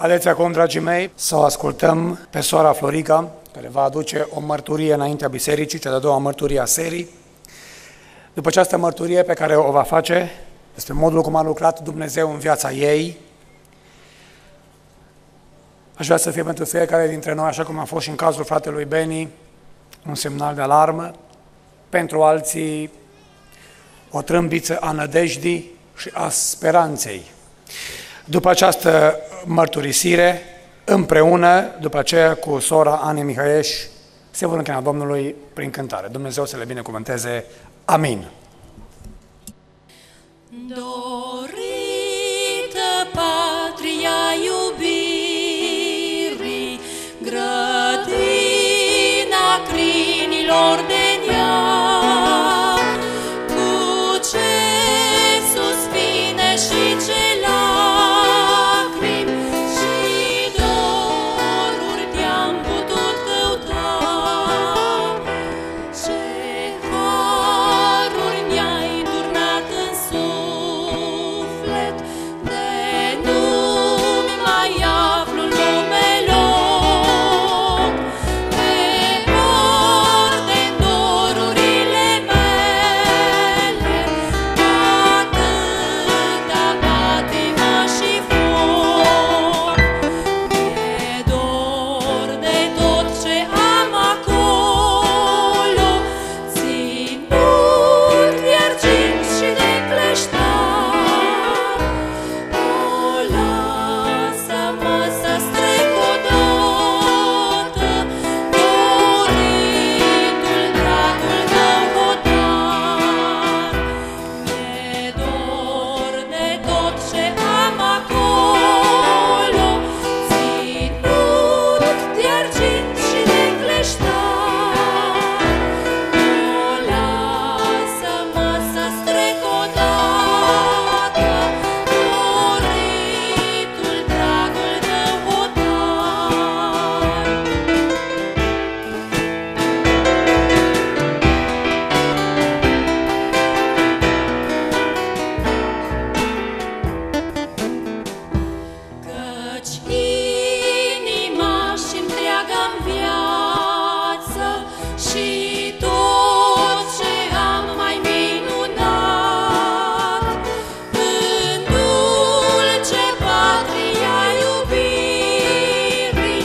Haideți acum, dragii mei, să o ascultăm pe sora Florica, care va aduce o mărturie înaintea bisericii, cea de-a doua mărturie a serii. După această mărturie pe care o va face, despre modul cum a lucrat Dumnezeu în viața ei, aș vrea să fie pentru fiecare dintre noi, așa cum a fost și în cazul fratelui Beni, un semnal de alarmă, pentru alții o trâmbiță a nădejdii și a speranței. După această mărturisire, împreună, după aceea cu sora Ani Mihaieș, se vor închina Domnului prin cântare. Dumnezeu să le binecuvânteze. Amin. Dorită patria iubirii, grădina crinilor de neam, cu ce suspine și ce lacrimi și doruri te-am putut căuta, ce haruri mi-ai turnat în suflet, de nu-mi mai aflu în lume loc, pe ori de dorurile mele, atâta patimă și foc. Mi-e dor de tot ce am acolo, ținut de argint și de cleștar. O, lasă-mă să strec odată doritul, dragul tău hotar. Mi-e dor de tot ce am acolo, ținut de argint și de cleștar. O, lasă-mă să strec odată doritul, dragul tău hotar. Căci inima și întreaga-mi viață și tot ce am mai minunat, în dulce patria iubirii,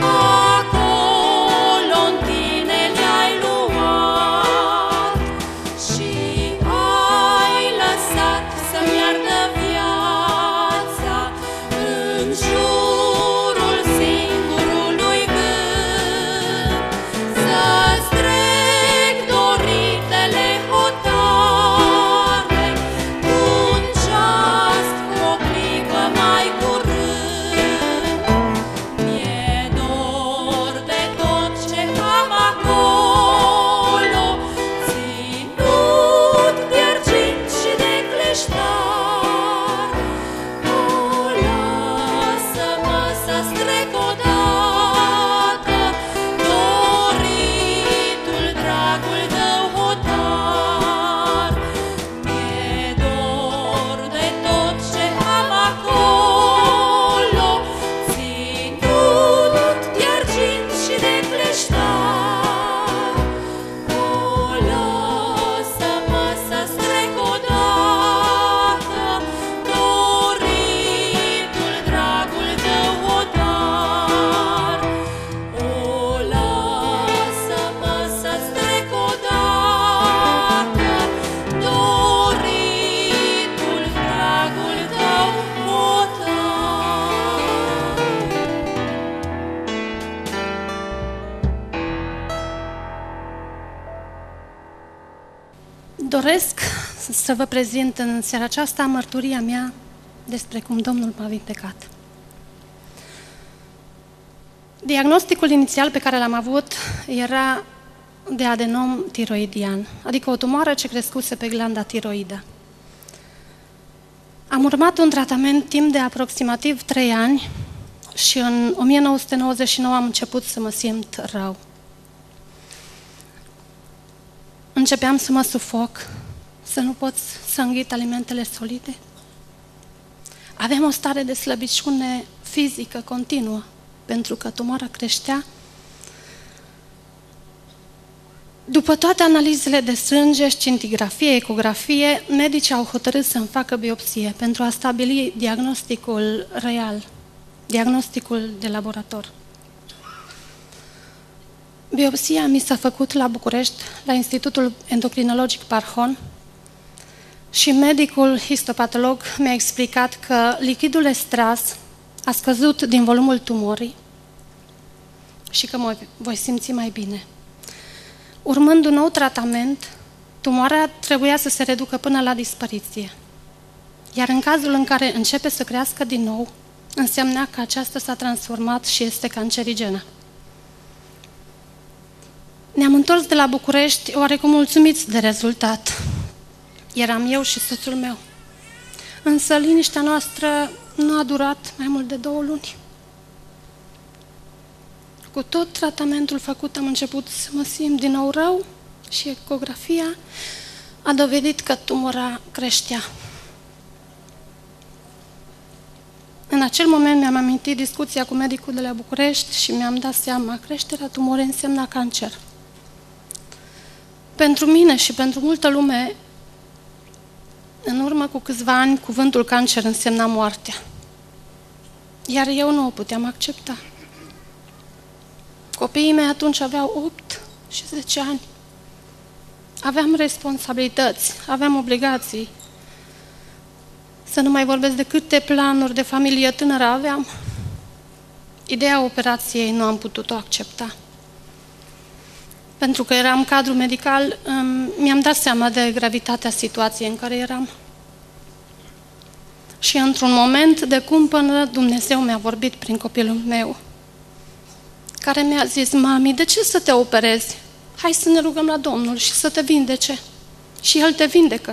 acolo-n tine le-ai luat și ai lăsat să-mi ardă viața în jurul singurului gând, să-ți trec doritele hotare, un ceas cu o clipă mai curând. Mi-e dor de tot ce am acolo, ținut de argint și de cleștar. O, lasă-mă să strec odată doritul, dragul tău hotar. Mi-e dor de tot ce am acolo, ținut de argint și de cleștar. O, lasă-mă să strec odată doritul, dragul tău hotar. O, lasă-mă să strec odată doritul, dragul tău hotar. Doresc să vă prezint în seara aceasta mărturia mea despre cum Domnul m-a vindecat. Diagnosticul inițial pe care l-am avut era de adenom tiroidian, adică o tumoare ce crescuse pe glanda tiroidă. Am urmat un tratament timp de aproximativ 3 ani și în 1999 am început să mă simt rău. Începeam să mă sufoc, să nu pot să înghit alimentele solide. Aveam o stare de slăbiciune fizică continuă, pentru că tumoarea creștea. După toate analizele de sânge, scintigrafie, ecografie, medicii au hotărât să-mi facă biopsie pentru a stabili diagnosticul real, diagnosticul de laborator. Biopsia mi s-a făcut la București, la Institutul Endocrinologic Parhon, și medicul histopatolog mi-a explicat că lichidul estras a scăzut din volumul tumorii și că mă voi simți mai bine. Urmând un nou tratament, tumoarea trebuia să se reducă până la dispariție. Iar în cazul în care începe să crească din nou, însemna că aceasta s-a transformat și este cancerigenă. Ne-am întors de la București oarecum mulțumiți de rezultat. Eram eu și soțul meu. Însă liniștea noastră nu a durat mai mult de 2 luni. Cu tot tratamentul făcut am început să mă simt din nou rău și ecografia a dovedit că tumora creștea. În acel moment mi-am amintit discuția cu medicul de la București și mi-am dat seama că creșterea tumorii însemna cancer. Pentru mine și pentru multă lume, în urmă cu câțiva ani, cuvântul cancer însemna moartea. Iar eu nu o puteam accepta. Copiii mei atunci aveau 8 și 10 ani. Aveam responsabilități, aveam obligații. Să nu mai vorbesc de câte planuri de familie tânără aveam. Ideea operației nu am putut-o accepta. Pentru că eram cadru medical, mi-am dat seama de gravitatea situației în care eram. Și într-un moment de cumpănă, Dumnezeu mi-a vorbit prin copilul meu, care mi-a zis: mami, de ce să te operezi? Hai să ne rugăm la Domnul și să te vindece. Și El te vindecă.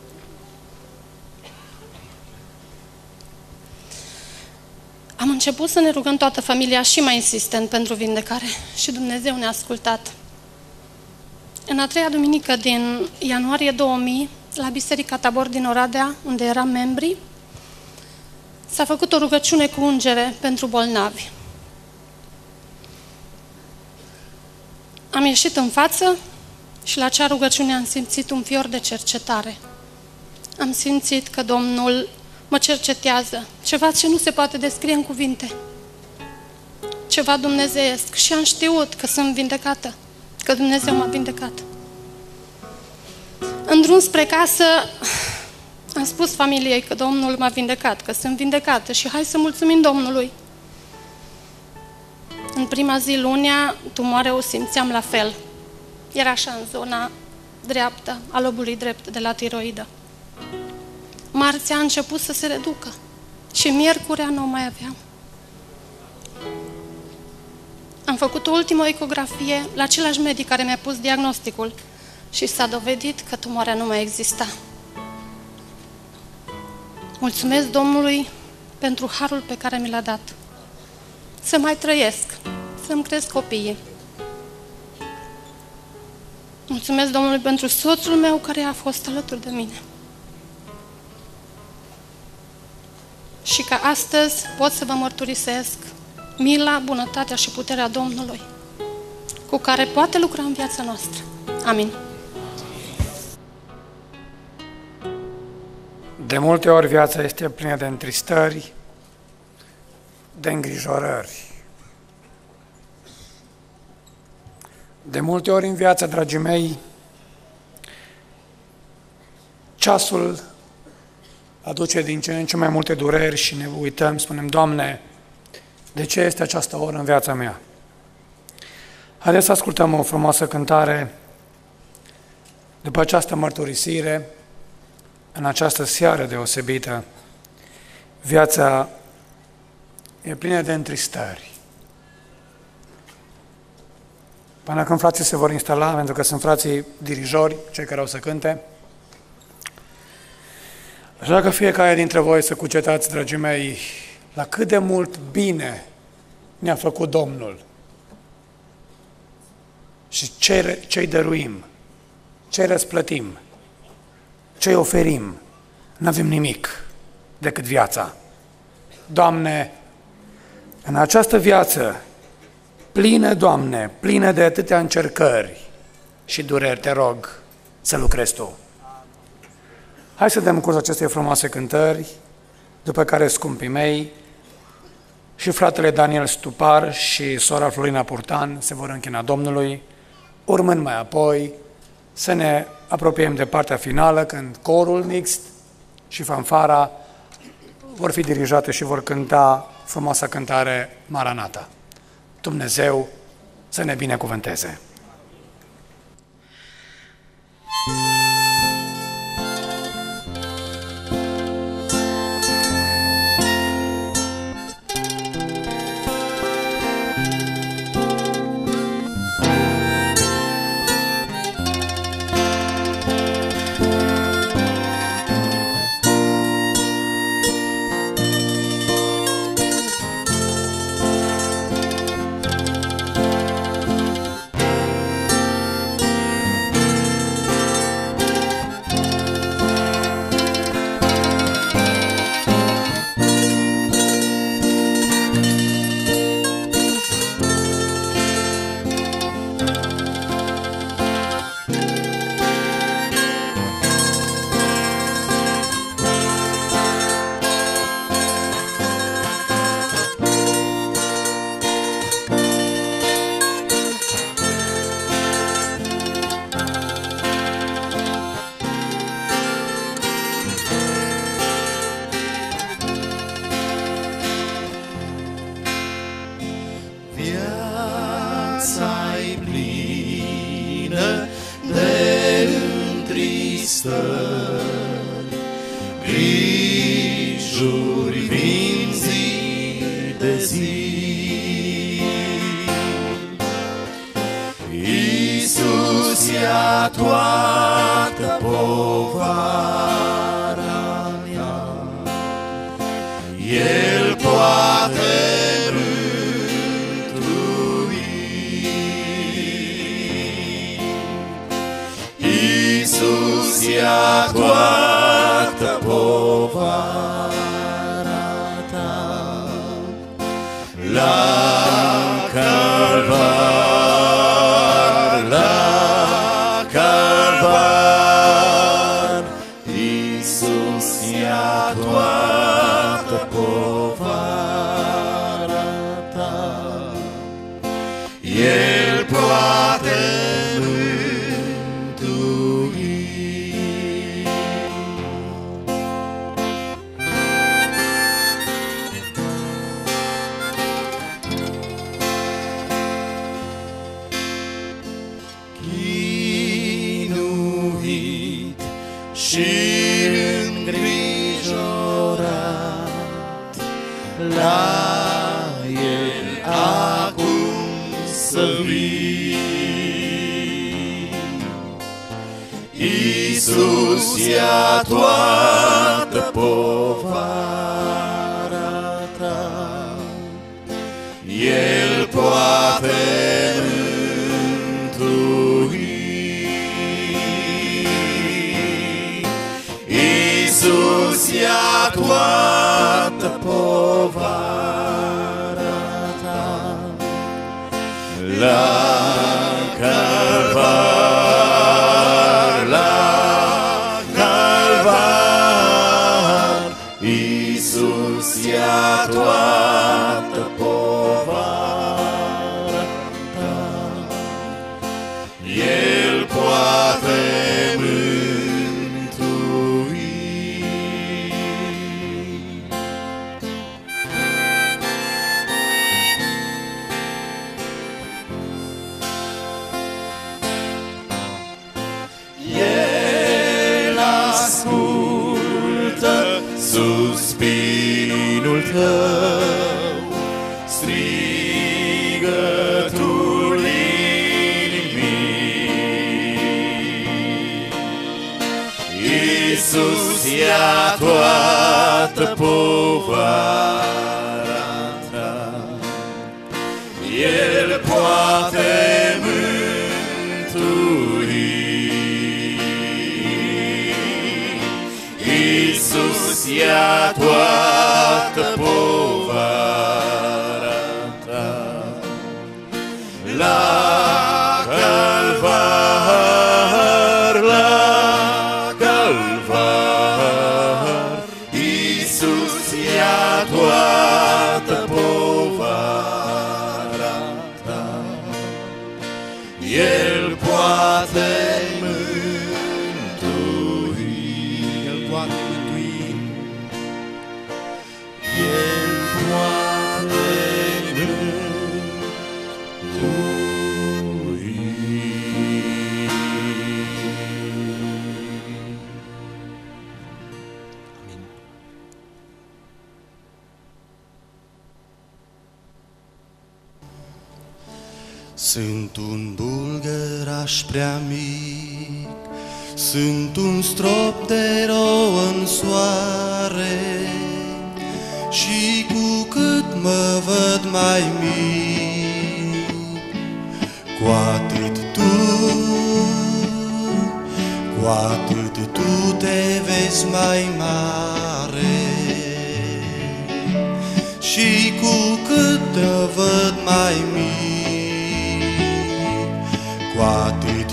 Am început să ne rugăm toată familia și mai insistent pentru vindecare și Dumnezeu ne-a ascultat. În a 3-a duminică din ianuarie 2000, la Biserica Tabor din Oradea, unde eram membri, s-a făcut o rugăciune cu ungere pentru bolnavi. Am ieșit în față și la acea rugăciune am simțit un fior de cercetare. Am simțit că Domnul mă cercetează, ceva ce nu se poate descrie în cuvinte, ceva dumnezeiesc, și am știut că sunt vindecată, că Dumnezeu m-a vindecat. În drum spre casă am spus familiei că Domnul m-a vindecat, că sunt vindecată și hai să mulțumim Domnului. În prima zi, lunea, tumoarea o simțeam la fel. Era așa în zona dreaptă, a lobului drept de la tiroidă. Marțea a început să se reducă și miercurea nu o mai aveam. Am făcut o ultimă ecografie la același medic care mi-a pus diagnosticul și s-a dovedit că tumoarea nu mai exista. Mulțumesc Domnului pentru harul pe care mi l-a dat. Să mai trăiesc, să-mi cresc copiii. Mulțumesc Domnului pentru soțul meu care a fost alături de mine. Și că astăzi pot să vă mărturisesc mila, bunătatea și puterea Domnului, cu care poate lucra în viața noastră. Amin. De multe ori viața este plină de întristări, de îngrijorări. De multe ori în viață, dragii mei, ceasul aduce din ce în ce mai multe dureri și ne uităm, spunem: Doamne, de ce este această oră în viața mea? Haideți să ascultăm o frumoasă cântare după această mărturisire, în această seară deosebită. Viața e plină de întristări. Până când frații se vor instala, pentru că sunt frații dirijori, cei care au să cânte, așa că fiecare dintre voi să cucetați, dragii mei, la cât de mult bine ne-a făcut Domnul și ce-i dăruim, ce-i răsplătim, ce-i oferim. N-avem nimic decât viața. Doamne, În această viață plină, Doamne, plină de atâtea încercări și dureri, te rog să lucrezi Tu. Hai să dăm curs acestei frumoase cântări, după care scumpii mei și fratele Daniel Stupar și sora Florina Purtan se vor închina Domnului, urmând mai apoi să ne apropiem de partea finală, când corul mixt și fanfara vor fi dirijate și vor cânta frumoasa cântare Maranata. Dumnezeu să ne binecuvânteze! Viața-i plină de întristări, grijuri vin zi de zi. Iisus ia toată povara mea, El poate Iisus ia toată povara ta la calvar, la calvar. Iisus ia toată povara ta, El poate și îngrijorat, la El acum să vii. Iisus ia toată povara ta, El poate Iisus ia toată povara ta la calvar, la calvar. Iisus ia toată povara ta, El poate suspinul tău, strigătul inimii. Iisus ia toată povara ta, El poate mântui. Iisus ia toată povara toată povara ta. El poate mântui, El poate mântui, El poate Sunt un bulgăraș prea mic, sunt un strop de rouă în soare, și cu cât mă văd mai mic, cu atât tu te vezi mai mare. Și cu cât te văd mai mic, cu atât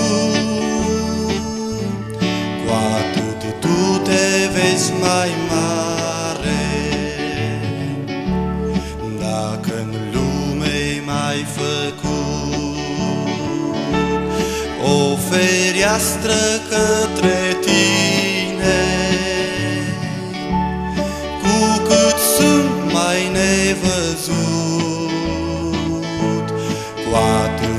tu te vezi mai mare. Dacă în lume mai făcut o fereastră către tine, cu cât sunt mai nevăzut, cu atât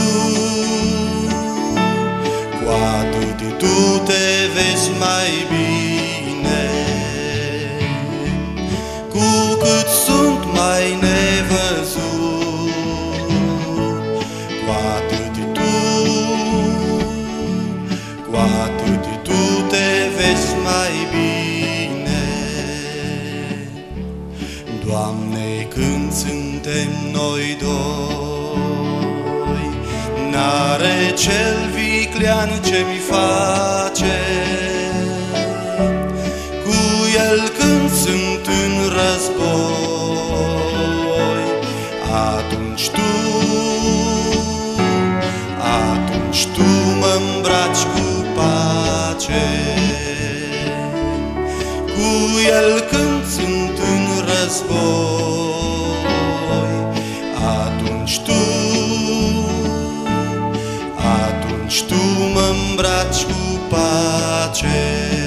tu te vezi mai bine. Cu cât sunt mai nevăzut, cu atât tu te vezi mai bine. Doamne, când suntem noi doi, n-are cel viclean ce-mi face. Cu el când sunt în război, atunci tu mă-mbraci cu pace. Cu el când sunt în război, atunci tu mă-mbraci cu pace.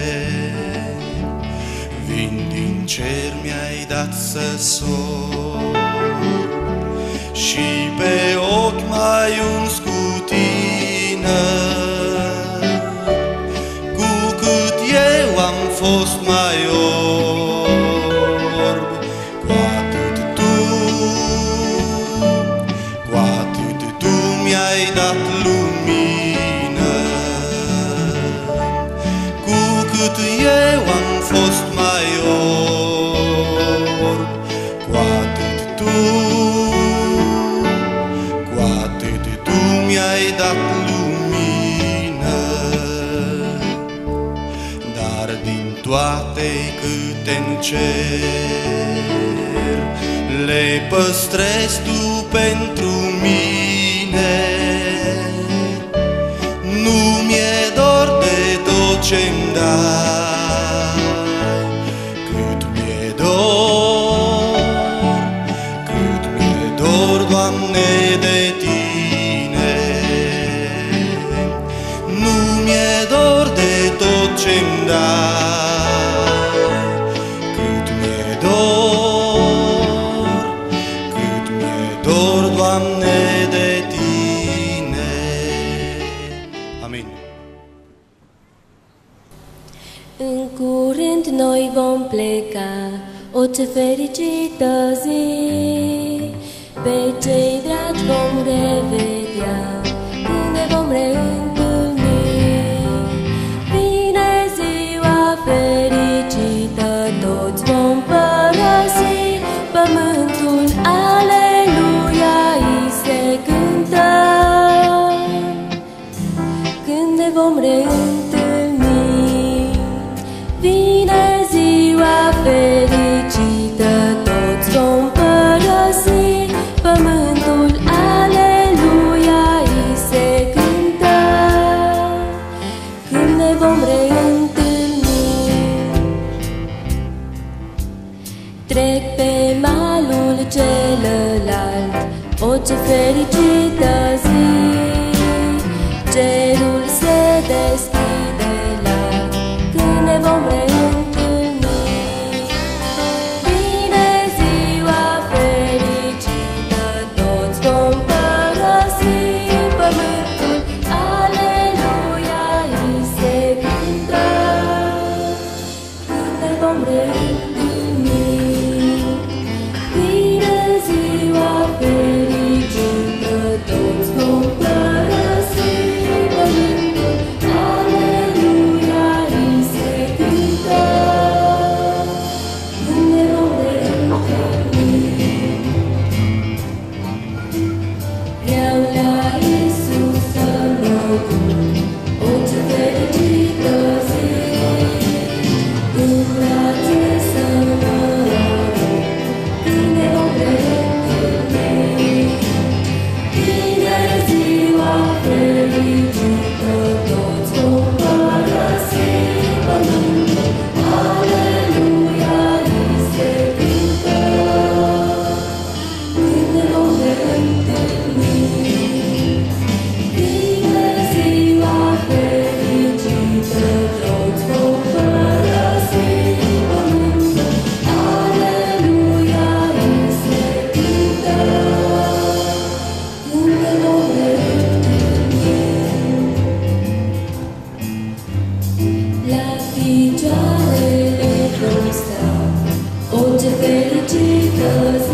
Vin din cer, mi-ai dat să sor, și pe ochi mai uns cu tine. Cu cât eu am fost mai orb, cu atât tu mi-ai dat lumină. Cu cât eu am fost mai orb, cu atât tu mi-ai dat lumină. Dar din toate câte-n cer, le păstrezi tu pentru mine. Nu mi-e dor de tot ce-mi dai, cât mi-e dor, Doamne, de tine. Nu mi-e dor de tot ce-mi dai, cât mi-e dor, Doamne, de tine. Amin. În curând noi vom pleca, o ce fericită zi! Pe cei dragi vom revedea, când ne vom reîntâlni. Vine ziua fericită, toți vom părăsi pământul, aleluia, îi se cântă. Când ne vom reîntâlni, vine ziua fericită, toți vom părăsi pământul, aleluia, îi se cântă. Când ne vom reîntâlni, Trec pe malul celălalt, o ce fericită zi! Cerul se deschide larg când ne vom reîntâlni. Vine ziua fericită, toți vom părăsi pământul, aleluia, îi se cântă când ne vom reîntâlni. Vine ziua fericită, toți vom părăsi pământul, aleluia, îi se cântă când ne vom reîntâlni. Vreau la Iisus să mă duc, o ce fericită zi! În brațe să mă arunc, când ne vom reîntâlni. Vine ziua fericită, toți vom părăsi pământul, aleluia, îi se cântă când ne vom reîntâlni. Vine ziua fericită, toți vom părăsi pământul, aleluia, îi se cântă când ne vom reîntâlni. La picioarele vom sta, o ce fericită